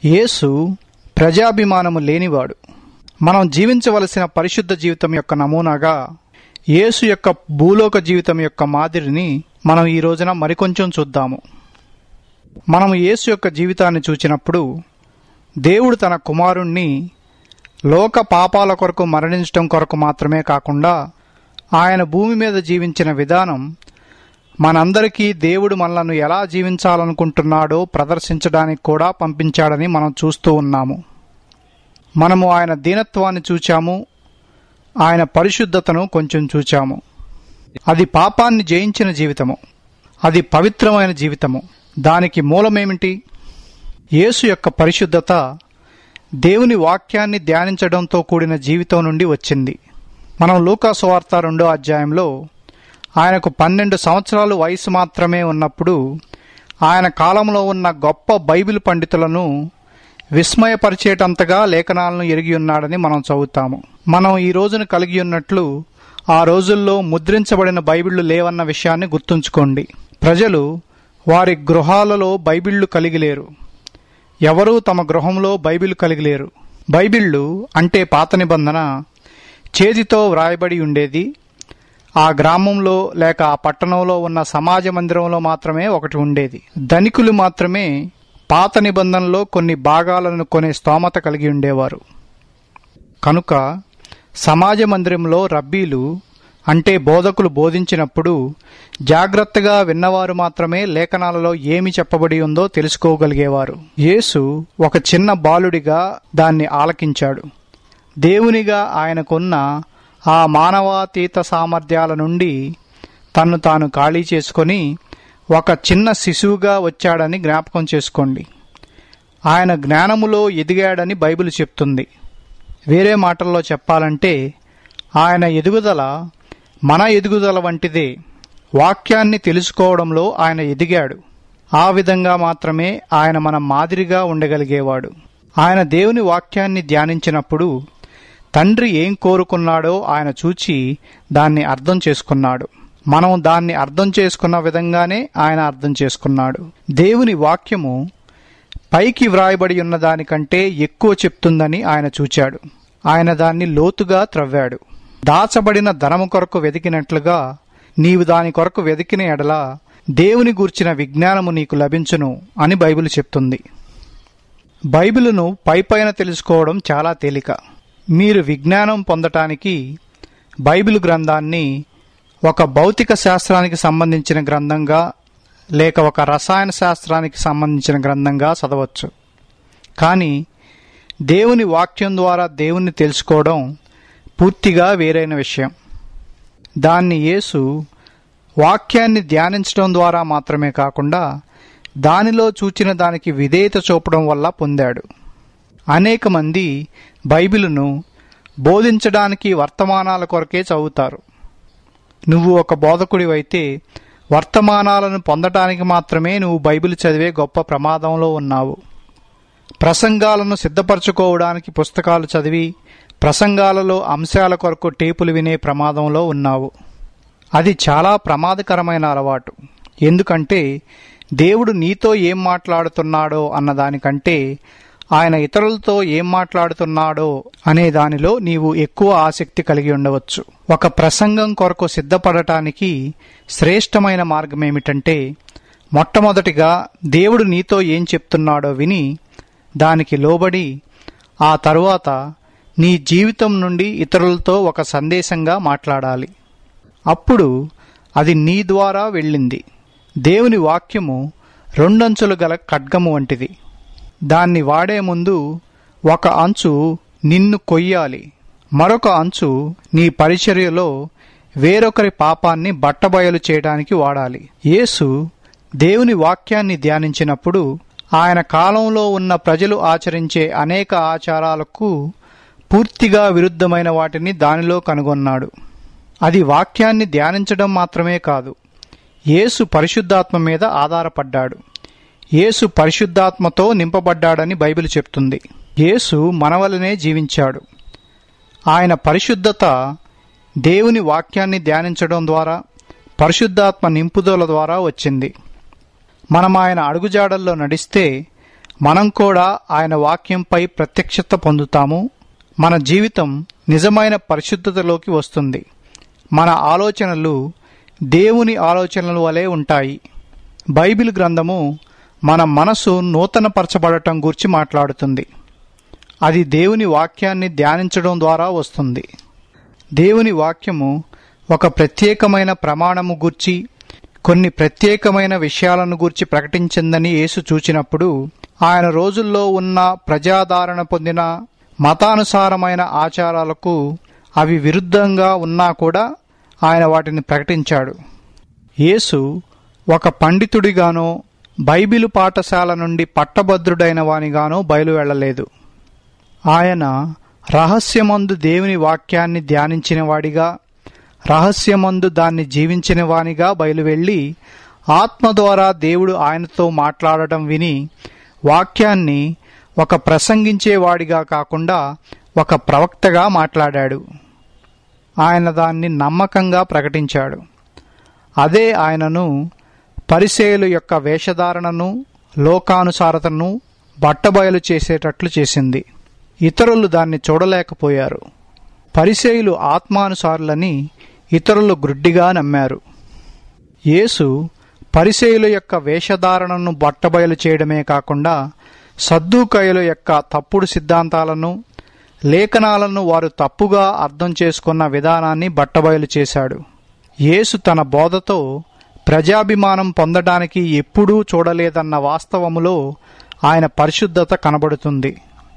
యేసు ప్రజాభిమానము లేనివాడు. మనం జీవించవలసిన పరిశుద్ధ జీవితం యొక్క నమూనాగా యేసు యొక్క భూలోక జీవితం యొక్క మాదిరిని మనం ఈ రోజున మరికొంచెం చూద్దాము. మనం యేసు యొక్క జీవితాన్ని చూచినప్పుడు దేవుడు తన కుమారుణ్ణి లోక పాపాల కొరకు మరణించడం కొరకు మాత్రమే కాకుండా ఆయన భూమి మీద జీవించిన విధానం మనందరికీ దేవుడు మనలను ఎలా జీవించాలనుకుంటున్నాడో ప్రదర్శించడానికి కూడా పంపించాడని మనం చూస్తూ ఉన్నాము. మనము ఆయన దీనత్వాన్ని చూచాము, ఆయన పరిశుద్ధతను కొంచెం చూచాము. అది పాపాన్ని జయించిన జీవితము, అది పవిత్రమైన జీవితము. దానికి మూలమేమిటి? యేసు యొక్క పరిశుద్ధత దేవుని వాక్యాన్ని ధ్యానించడంతో కూడిన జీవితం నుండి వచ్చింది. మనం లూకా సువార్త 2వ అధ్యాయంలో ఆయనకు 12 సంవత్సరాలు వయసు మాత్రమే ఉన్నప్పుడు ఆయన కాలంలో ఉన్న గొప్ప బైబిల్ పండితులను విస్మయపరిచేటంతగా లేఖనాలను ఎరిగి ఉన్నాడని మనం చదువుతాము. మనం ఈ రోజును కలిగి ఉన్నట్లు ఆ రోజుల్లో ముద్రించబడిన బైబిళ్లు లేవన్న విషయాన్ని గుర్తుంచుకోండి. ప్రజలు వారి గృహాలలో బైబిళ్లు కలిగి లేరు. ఎవరూ తమ గృహంలో బైబిల్ కలిగి లేరు. బైబిళ్లు అంటే పాత నిబంధన చేతితో వ్రాయబడి ఉండేది. ఆ గ్రామంలో లేక ఆ పట్టణంలో ఉన్న సమాజ మందిరంలో మాత్రమే ఒకటి ఉండేది. ధనికులు మాత్రమే పాత నిబంధనలో కొన్ని భాగాలను కొనే స్తోమత కలిగి ఉండేవారు. కనుక సమాజ మందిరంలో రబ్బీలు అంటే బోధకులు బోధించినప్పుడు జాగ్రత్తగా విన్నవారు మాత్రమే లేఖనాలలో ఏమి చెప్పబడి ఉందో తెలుసుకోగలిగేవారు. యేసు ఒక చిన్న బాలుడిగా దాన్ని ఆలకించాడు. దేవునిగా ఆయనకున్న ఆ మానవాతీత సామర్థ్యాల నుండి తన్ను తాను ఖాళీ చేసుకొని ఒక చిన్న శిశువుగా వచ్చాడని జ్ఞాపకం చేసుకోండి. ఆయన జ్ఞానములో ఎదిగాడని బైబిల్ చెప్తుంది. వేరే మాటల్లో చెప్పాలంటే ఆయన ఎదుగుదల మన ఎదుగుదల వంటిదే. వాక్యాన్ని తెలుసుకోవడంలో ఆయన ఎదిగాడు. ఆ విధంగా మాత్రమే ఆయన మన మాదిరిగా ఉండగలిగేవాడు. ఆయన దేవుని వాక్యాన్ని ధ్యానించినప్పుడు తండ్రి ఏం కోరుకున్నాడో ఆయన చూచి దాన్ని అర్థం చేసుకున్నాడు. మనం దాన్ని అర్థం చేసుకున్న విధంగానే ఆయన అర్థం చేసుకున్నాడు. దేవుని వాక్యము పైకి వ్రాయబడి ఉన్న దానికంటే ఎక్కువ చెప్తుందని ఆయన చూచాడు. ఆయన దాన్ని లోతుగా త్రవ్వాడు. దాచబడిన ధనము కొరకు వెదికినట్లుగా నీవు దాని కొరకు వెదికిన ఎడల దేవుని గూర్చిన విజ్ఞానము నీకు లభించును అని బైబిల్ చెప్తుంది. బైబిలును పైపైన తెలుసుకోవడం చాలా తేలిక. మీరు విజ్ఞానం పొందటానికి బైబిల్ గ్రంథాన్ని ఒక భౌతిక శాస్త్రానికి సంబంధించిన గ్రంథంగా లేక ఒక రసాయన శాస్త్రానికి సంబంధించిన గ్రంథంగా చదవచ్చు. కానీ దేవుని వాక్యం ద్వారా దేవుణ్ణి తెలుసుకోవడం పూర్తిగా వేరైన విషయం. దాన్ని యేసు వాక్యాన్ని ధ్యానించడం ద్వారా మాత్రమే కాకుండా దానిలో చూచిన దానికి విధేయత చూపడం వల్ల పొందాడు. అనేక మంది బైబిలును బోధించడానికి వర్తమానాల కొరకే చదువుతారు. నువ్వు ఒక బోధకుడివైతే వర్తమానాలను పొందటానికి మాత్రమే నువ్వు బైబిల్ చదివే గొప్ప ప్రమాదంలో ఉన్నావు. ప్రసంగాలను సిద్ధపరచుకోవడానికి పుస్తకాలు చదివి ప్రసంగాలలో అంశాల కొరకు టేపులు వినే ప్రమాదంలో ఉన్నావు. అది చాలా ప్రమాదకరమైన అలవాటు. ఎందుకంటే దేవుడు నీతో ఏం మాట్లాడుతున్నాడో అన్నదానికంటే ఆయన ఇతరులతో ఏం మాట్లాడుతున్నాడో అనే దానిలో నీవు ఎక్కువ ఆసక్తి కలిగి ఉండవచ్చు. ఒక ప్రసంగం కొరకు సిద్ధపడటానికి శ్రేష్టమైన మార్గం ఏమిటంటే మొట్టమొదటిగా దేవుడు నీతో ఏం చెప్తున్నాడో విని దానికి లోబడి ఆ తరువాత నీ జీవితం నుండి ఇతరులతో ఒక సందేశంగా మాట్లాడాలి. అప్పుడు అది నీ ద్వారా వెళ్ళింది. దేవుని వాక్యము 2 అంచులు గల ఖడ్గము వంటిది. దాన్ని వాడే ముందు ఒక అంచు నిన్ను కొయ్యాలి, మరొక అంచు నీ పరిచర్యలో వేరొకరి పాపాన్ని బట్టబయలు చేయడానికి వాడాలి. యేసు దేవుని వాక్యాన్ని ధ్యానించినప్పుడు ఆయన కాలంలో ఉన్న ప్రజలు ఆచరించే అనేక ఆచారాలకు పూర్తిగా విరుద్ధమైన వాటిని దానిలో కనుగొన్నాడు. అది వాక్యాన్ని ధ్యానించడం మాత్రమే కాదు, యేసు పరిశుద్ధాత్మ మీద ఆధారపడ్డాడు. యేసు పరిశుద్ధాత్మతో నింపబడ్డాడని బైబిల్ చెప్తుంది. యేసు మనవలనే జీవించాడు. ఆయన పరిశుద్ధత దేవుని వాక్యాన్ని ధ్యానించడం ద్వారా, పరిశుద్ధాత్మ నింపుదల ద్వారా వచ్చింది. మనం ఆయన అడుగుజాడల్లో నడిస్తే మనం కూడా ఆయన వాక్యంపై ప్రత్యక్షత పొందుతాము. మన జీవితం నిజమైన పరిశుద్ధతలోకి వస్తుంది. మన ఆలోచనలు దేవుని ఆలోచనల వలె ఉంటాయి. బైబిల్ గ్రంథము మన మనసు నూతనపరచబడటం గురించి మాట్లాడుతుంది. అది దేవుని వాక్యాన్ని ధ్యానించడం ద్వారా వస్తుంది. దేవుని వాక్యము ఒక ప్రత్యేకమైన ప్రమాణము గూర్చి, కొన్ని ప్రత్యేకమైన విషయాలను గూర్చి ప్రకటించిందని యేసు చూచినప్పుడు, ఆయన రోజుల్లో ఉన్న ప్రజాదరణ పొందిన మతానుసారమైన ఆచారాలకు అవి విరుద్ధంగా ఉన్నా కూడా ఆయన వాటిని ప్రకటించాడు. యేసు ఒక పండితుడిగానో బైబిలు పాఠశాల నుండి పట్టభద్రుడైన వానిగానో బయలువెళ్లలేదు. ఆయన రహస్యమందు దేవుని వాక్యాన్ని ధ్యానించినవాడిగా, రహస్యమందు దాన్ని జీవించిన వానిగా బయలువెళ్లి, ఆత్మ ద్వారా దేవుడు ఆయనతో మాట్లాడటం విని, వాక్యాన్ని ఒక ప్రసంగించేవాడిగా కాకుండా ఒక ప్రవక్తగా మాట్లాడాడు. ఆయన దాన్ని నమ్మకంగా ప్రకటించాడు. అదే ఆయనను పరిసయ్యుల యొక్క వేషధారణను, లోకానుసారతను బట్టబయలు చేసేటట్లు చేసింది. ఇతరులు దాన్ని చూడలేకపోయారు. పరిసయ్యులు ఆత్మానుసారులని ఇతరులు గ్రుడ్డిగా నమ్మారు. యేసు పరిసయ్యుల యొక్క వేషధారణను బట్టబయలు చేయడమే కాకుండా సద్దూకయ్యుల యొక్క తప్పుడు సిద్ధాంతాలను, లేఖనాలను వారు తప్పుగా అర్థం చేసుకున్న విధానాన్ని బట్టబయలు చేశాడు. యేసు తన బోధతో ప్రజాభిమానం పొందడానికి ఎప్పుడూ చూడలేదన్న వాస్తవములో ఆయన పరిశుద్ధత కనబడుతుంది.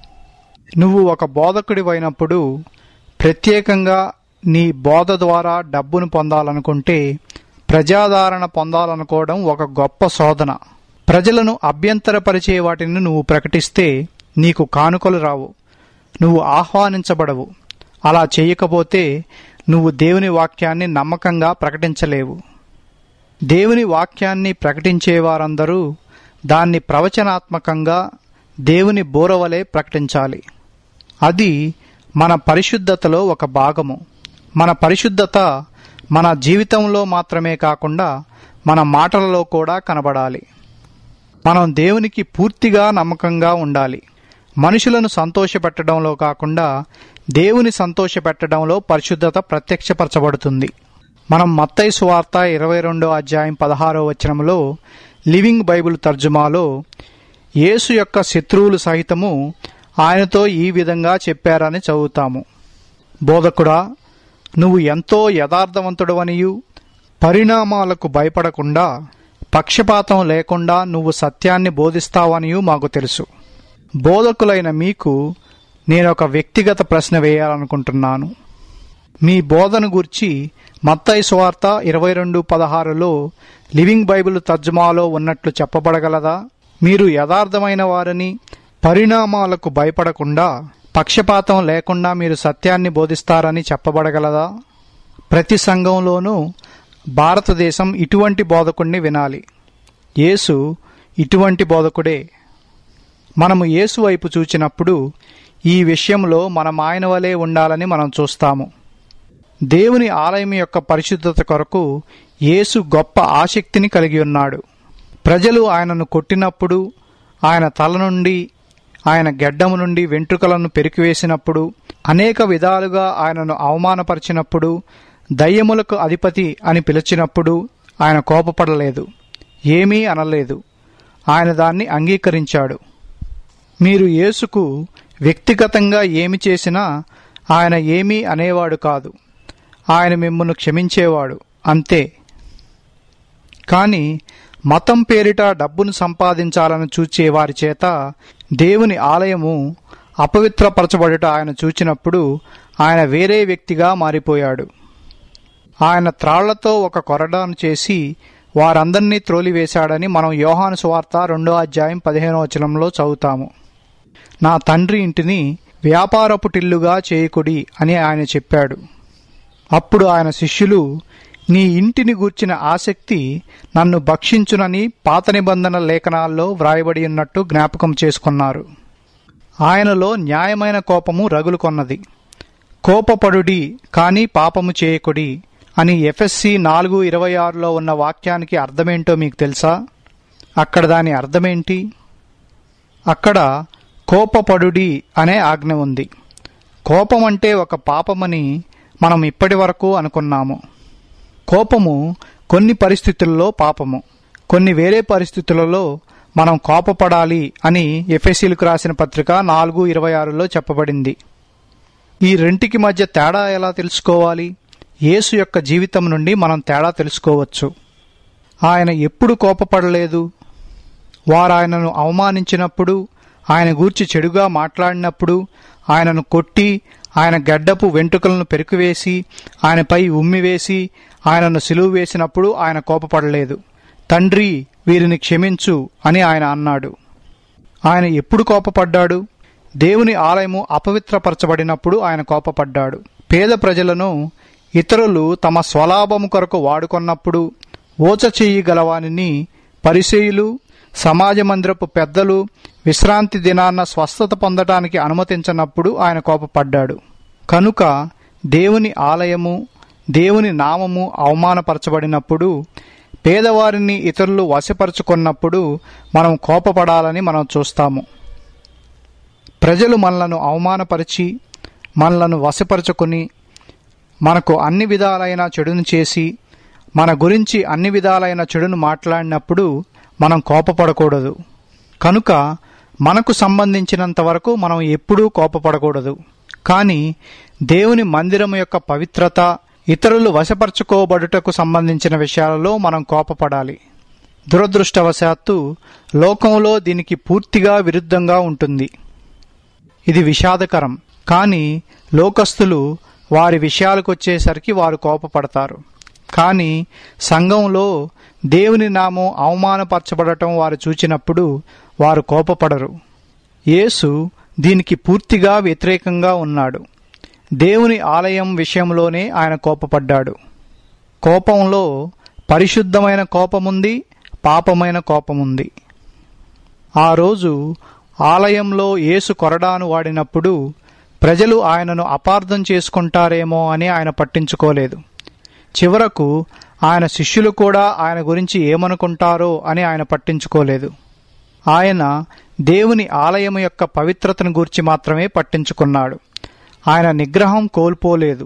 నువ్వు ఒక బోధకుడివైనప్పుడు ప్రత్యేకంగా నీ బోధ ద్వారా డబ్బును పొందాలనుకుంటే, ప్రజాదరణ పొందాలనుకోవడం ఒక గొప్ప శోధన. ప్రజలను అభ్యంతరపరిచే వాటిని నువ్వు ప్రకటిస్తే నీకు కానుకలు రావు, నువ్వు ఆహ్వానించబడవు. అలా చేయకపోతే నువ్వు దేవుని వాక్యాన్ని నమ్మకంగా ప్రకటించలేవు. దేవుని వాక్యాన్ని ప్రకటించేవారందరూ దాన్ని ప్రవచనాత్మకంగా దేవుని బోరవలే ప్రకటించాలి. అది మన పరిశుద్ధతలో ఒక భాగము. మన పరిశుద్ధత మన జీవితంలో మాత్రమే కాకుండా మన మాటలలో కూడా కనబడాలి. మనం దేవునికి పూర్తిగా నమ్మకంగా ఉండాలి. మనుషులను సంతోషపెట్టడంలో కాకుండా దేవుని సంతోషపెట్టడంలో పరిశుద్ధత ప్రత్యక్షపరచబడుతుంది. మనం మత్తయి సువార్త 22వ అధ్యాయం 16వ వచనంలో లివింగ్ బైబిల్ తర్జుమాలో యేసు యొక్క శత్రువులు సహితము ఆయనతో ఈ విధంగా చెప్పారని చదువుతాము. బోధకుడా, నువ్వు ఎంతో యథార్థవంతుడవనియు పరిణామాలకు భయపడకుండా పక్షపాతం లేకుండా నువ్వు సత్యాన్ని బోధిస్తావనియు మాకు తెలుసు. బోధకులైన మీకు నేనొక వ్యక్తిగత ప్రశ్న వేయాలనుకుంటున్నాను. మీ బోధను గూర్చి మత్తయి సువార్త 22:16లో లివింగ్ బైబిల్ తర్జుమాలో ఉన్నట్లు చెప్పబడగలదా? మీరు యథార్థమైన వారని, పరిణామాలకు భయపడకుండా పక్షపాతం లేకుండా మీరు సత్యాన్ని బోధిస్తారని చెప్పబడగలదా? ప్రతి సంఘంలోనూ భారతదేశం ఇటువంటి బోధకుడిని వినాలి. యేసు ఇటువంటి బోధకుడే. మనము యేసు వైపు చూచినప్పుడు ఈ విషయంలో మనం ఆయన వలె ఉండాలని మనం చూస్తాము. దేవుని ఆలయం యొక్క పరిశుద్ధత కొరకు యేసు గొప్ప ఆసక్తిని కలిగి ఉన్నాడు. ప్రజలు ఆయనను కొట్టినప్పుడు, ఆయన తల నుండి, ఆయన గెడ్డము నుండి వెంట్రుకలను పెరికివేసినప్పుడు, అనేక విధాలుగా ఆయనను అవమానపరిచినప్పుడు, దయ్యములకు అధిపతి అని పిలిచినప్పుడు ఆయన కోపపడలేదు, ఏమీ అనలేదు. ఆయన దాన్ని అంగీకరించాడు. మీరు యేసుకు వ్యక్తిగతంగా ఏమి చేసినా ఆయన ఏమీ అనేవాడు కాదు. ఆయన మిమ్మును క్షమించేవాడు, అంతే. కానీ మతం పేరిట డబ్బును సంపాదించాలని చూచే వారి చేత దేవుని ఆలయము అపవిత్రపరచబడుట ఆయన చూచినప్పుడు ఆయన వేరే వ్యక్తిగా మారిపోయాడు. ఆయన త్రాళ్లతో ఒక కొరడాను చేసి వారందరినీ త్రోలివేశాడని మనం యోహాను సువార్త 2వ అధ్యాయం 15వ వచనంలో చదువుతాము. నా తండ్రి ఇంటిని వ్యాపారపు టిల్లుగా చేయకుడి అని ఆయన చెప్పాడు. అప్పుడు ఆయన శిష్యులు, నీ ఇంటిని గూర్చిన ఆసక్తి నన్ను భక్షించునని పాత నిబంధన లేఖనాల్లో వ్రాయబడి ఉన్నట్టు జ్ఞాపకం చేసుకున్నారు. ఆయనలో న్యాయమైన కోపము రగులుకొన్నది. కోపపడుడి కాని పాపము చేయకుడి అని ఎఫెస్సీ 4:26లో ఉన్న వాక్యానికి అర్థమేంటో మీకు తెలుసా? అక్కడ దాని అర్థమేంటి? అక్కడ కోపపడుడి అనే ఆజ్ఞ ఉంది. కోపం అంటే ఒక పాపమని మనం ఇప్పటి వరకు అనుకున్నాము. కోపము కొన్ని పరిస్థితుల్లో పాపము, కొన్ని వేరే పరిస్థితులలో మనం కోపపడాలి అని ఎఫెసీయులకు రాసిన పత్రిక 4:26లో చెప్పబడింది. ఈ రెంటికి మధ్య తేడా ఎలా తెలుసుకోవాలి? యేసు యొక్క జీవితం నుండి మనం తేడా తెలుసుకోవచ్చు. ఆయన ఎప్పుడు కోపపడలేదు. వారు ఆయనను అవమానించినప్పుడు, ఆయన గూర్చి చెడుగా మాట్లాడినప్పుడు, ఆయనను కొట్టి, ఆయన గడ్డపు వెంట్రుకలను పెరికివేసి, ఆయనపై ఉమ్మివేసి, ఆయనను సిలువ వేసినప్పుడు ఆయన కోపపడలేదు. తండ్రి, వీరిని క్షమించు అని ఆయన అన్నాడు. ఆయన ఎప్పుడు కోపపడ్డాడు? దేవుని ఆలయము అపవిత్రపరచబడినప్పుడు ఆయన కోపపడ్డాడు. పేద ప్రజలను ఇతరులు తమ స్వలాభము కొరకు వాడుకొన్నప్పుడు, ఓచ చెయ్యగలవానిని పరిసయ్యులు, సమాజ మందిరపు పెద్దలు విశ్రాంతి దినాన్న స్వస్థత పొందటానికి అనుమతించనప్పుడు ఆయన కోపపడ్డాడు. కనుక దేవుని ఆలయము, దేవుని నామము అవమానపరచబడినప్పుడు, పేదవారిని ఇతరులు వశపరుచుకున్నప్పుడు మనం కోపపడాలని మనం చూస్తాము. ప్రజలు మనలను అవమానపరిచి, మనలను వశపరుచుకుని, మనకు అన్ని విధాలైన చెడును చేసి, మన గురించి అన్ని విధాలైన చెడును మాట్లాడినప్పుడు మనం కోపపడకూడదు. కనుక మనకు సంబంధించినంత వరకు మనం ఎప్పుడూ కోపపడకూడదు. కానీ దేవుని మందిరం యొక్క పవిత్రత, ఇతరులు వశపరచుకోబడుటకు సంబంధించిన విషయాలలో మనం కోపపడాలి. దురదృష్టవశాత్తు లోకంలో దీనికి పూర్తిగా విరుద్ధంగా ఉంటుంది. ఇది విషాదకరం. కానీ లోకస్తులు వారి విషయాలకొచ్చేసరికి వారు కోపపడతారు. కానీ సంఘంలో దేవుని నామం అవమానపరచబడటం వారు చూచినప్పుడు వారు కోపపడరు. యేసు దీనికి పూర్తిగా వ్యతిరేకంగా ఉన్నాడు. దేవుని ఆలయం విషయంలోనే ఆయన కోపపడ్డాడు. కోపంలో పరిశుద్ధమైన కోపముంది, పాపమైన కోపముంది. ఆ రోజు ఆలయంలో యేసు కొరడాను వాడినప్పుడు ప్రజలు ఆయనను అపార్థం చేసుకుంటారేమో అని ఆయన పట్టించుకోలేదు. చివరకు ఆయన శిష్యులు కూడా ఆయన గురించి ఏమనుకుంటారో అని ఆయన పట్టించుకోలేదు. ఆయన దేవుని ఆలయము యొక్క పవిత్రతను గూర్చి మాత్రమే పట్టించుకున్నాడు. ఆయన నిగ్రహం కోల్పోలేదు.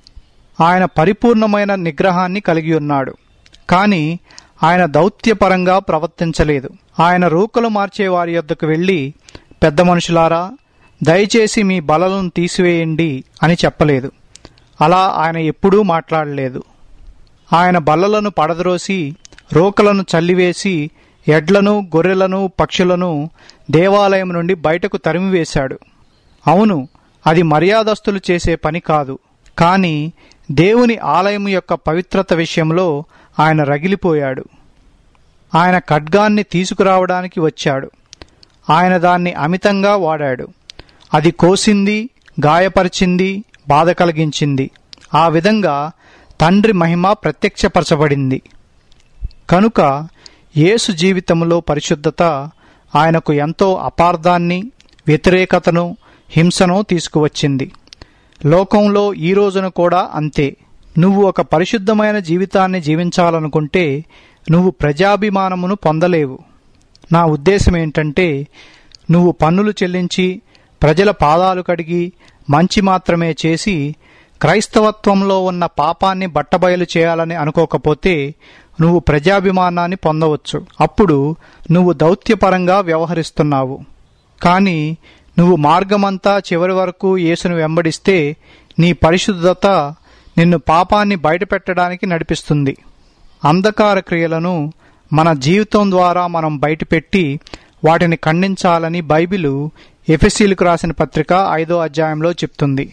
ఆయన పరిపూర్ణమైన నిగ్రహాన్ని కలిగి ఉన్నాడు. కానీ ఆయన దౌత్యపరంగా ప్రవర్తించలేదు. ఆయన రూకలు మార్చే వారి యొద్దకు వెళ్ళి, పెద్ద మనుషులారా, దయచేసి మీ బలలను తీసివేయండి అని చెప్పలేదు. అలా ఆయన ఎప్పుడూ మాట్లాడలేదు. ఆయన బల్లలను పడద్రోసి, రోకలను చల్లివేసి, ఎడ్లను, గొర్రెలను, పక్షులను దేవాలయం నుండి బయటకు తరిమివేశాడు. అవును, అది మర్యాదస్తులు చేసే పని కాదు. కానీ దేవుని ఆలయం యొక్క పవిత్రత విషయంలో ఆయన రగిలిపోయాడు. ఆయన ఖడ్గాన్ని తీసుకురావడానికి వచ్చాడు. ఆయన దాన్ని అమితంగా వాడాడు. అది కోసింది, గాయపరిచింది, బాధ కలిగించింది. ఆ విధంగా తండ్రి మహిమ ప్రత్యక్షపరచబడింది. కనుక యేసు జీవితంలో పరిశుద్ధత ఆయనకు ఎంతో అపార్థాన్ని, వ్యతిరేకతను, హింసను తీసుకువచ్చింది. లోకంలో ఈ రోజున కూడా అంతే. నువ్వు ఒక పరిశుద్ధమైన జీవితాన్ని జీవించాలనుకుంటే నువ్వు ప్రజాభిమానమును పొందలేవు. నా ఉద్దేశం ఏంటంటే, నువ్వు పన్నులు చెల్లించి, ప్రజల పాదాలు కడిగి, మంచి మాత్రమే చేసి, క్రైస్తవత్వంలో ఉన్న పాపాన్ని బట్టబయలు చేయాలని అనుకోకపోతే నువ్వు ప్రజాభిమానాన్ని పొందవచ్చు. అప్పుడు నువ్వు దౌత్యపరంగా వ్యవహరిస్తున్నావు. కానీ నువ్వు మార్గమంతా చివరి వరకు యేసును వెంబడిస్తే నీ పరిశుద్ధత నిన్ను పాపాన్ని బయటపెట్టడానికి నడిపిస్తుంది. అంధకార క్రియలను మన జీవితం ద్వారా మనం బయటపెట్టి వాటిని ఖండించాలని బైబిలు ఎఫెసీయులకు రాసిన పత్రిక 5వ అధ్యాయంలో చెప్తుంది.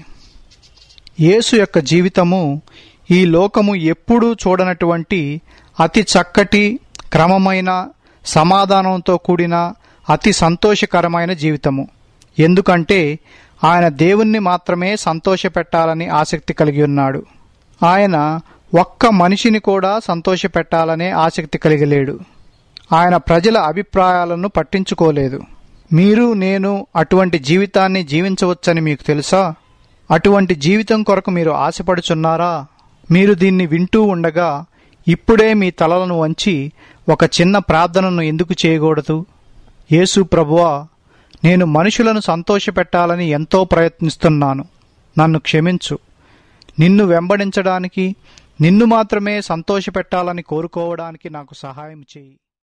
యేసు యొక్క జీవితము ఈ లోకము ఎప్పుడూ చూడనటువంటి అతి చక్కటి, క్రమమైన, సమాధానంతో కూడిన, అతి సంతోషకరమైన జీవితము. ఎందుకంటే ఆయన దేవుణ్ణి మాత్రమే సంతోషపెట్టాలని ఆసక్తి కలిగి ఉన్నాడు. ఆయన ఒక్క మనిషిని కూడా సంతోషపెట్టాలనే ఆసక్తి కలిగలేడు. ఆయన ప్రజల అభిప్రాయాలను పట్టించుకోలేదు. మీరు, నేను అటువంటి జీవితాన్ని జీవించవచ్చని మీకు తెలుసా? అటువంటి జీవితం కొరకు మీరు ఆశపడుచున్నారా? మీరు దీన్ని వింటూ ఉండగా ఇప్పుడే మీ తలలను వంచి ఒక చిన్న ప్రార్థనను ఎందుకు చేయకూడదు? యేసు ప్రభువా, నేను మనుషులను సంతోషపెట్టాలని ఎంతో ప్రయత్నిస్తున్నాను. నన్ను క్షమించు. నిన్ను వెంబడించడానికి, నిన్ను మాత్రమే సంతోషపెట్టాలని కోరుకోవడానికి నాకు సహాయం చేయి.